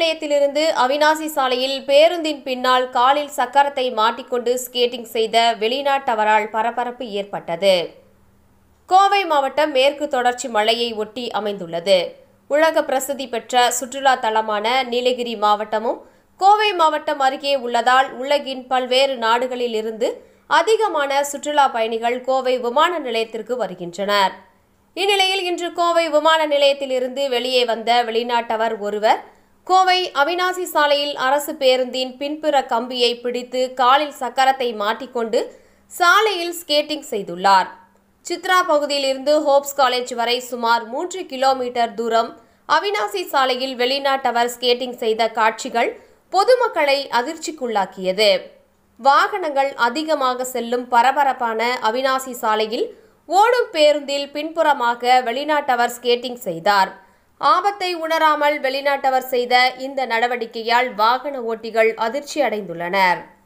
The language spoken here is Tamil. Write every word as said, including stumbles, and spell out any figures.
நிலையத்திலிருந்து அவிநாசி சாலையில் பேருந்தின் பின்னால் காலில் சக்கரத்தை மாட்டிக்கொண்டு ஸ்கேட்டிங் செய்த வெளிநாட்டவரால் பரபரப்பு ஏற்பட்டது. கோவை மாவட்டம் மேற்கு தொடர்ச்சி மலையை ஒட்டி அமைந்துள்ளது. உலக பிரசித்தி பெற்ற சுற்றுலா தலமான நீலகிரி மாவட்டமும் கோவை மாவட்டம் அருகே உள்ளதால் உலகின் பல்வேறு நாடுகளில் இருந்து அதிகமான சுற்றுலா பயணிகள் கோவை விமான நிலையத்திற்கு வருகின்றனர். இந்நிலையில் இன்று கோவை விமான நிலையத்திலிருந்து வெளியே வந்த வெளிநாட்டவர் ஒருவர் கோவை அவிநாசி சாலையில் அரசு பேருந்தின் பின்புற கம்பியை பிடித்து காலில் சக்கரத்தை மாட்டிக்கொண்டு சாலையில் ஸ்கேட்டிங் செய்துள்ளார். சித்ரா பகுதியில் இருந்து ஹோப்ஸ் காலேஜ் வரை சுமார் மூன்று கிலோமீட்டர் தூரம் அவிநாசி சாலையில் வெளிநாட்டவர் ஸ்கேட்டிங் செய்த காட்சிகள் பொதுமக்களை அதிர்ச்சிக்குள்ளாக்கியது. வாகனங்கள் அதிகமாக செல்லும் பரபரப்பான அவிநாசி சாலையில் ஓடும் பேருந்தில் பின்புறமாக வெளிநாட்டவர் ஸ்கேட்டிங் செய்தார். ஆபத்தை உணராமல் வெளிநாட்டவர் செய்த இந்த நடவடிக்கையால் வாகன ஓட்டிகள் அதிர்ச்சி அடைந்துள்ளனர்.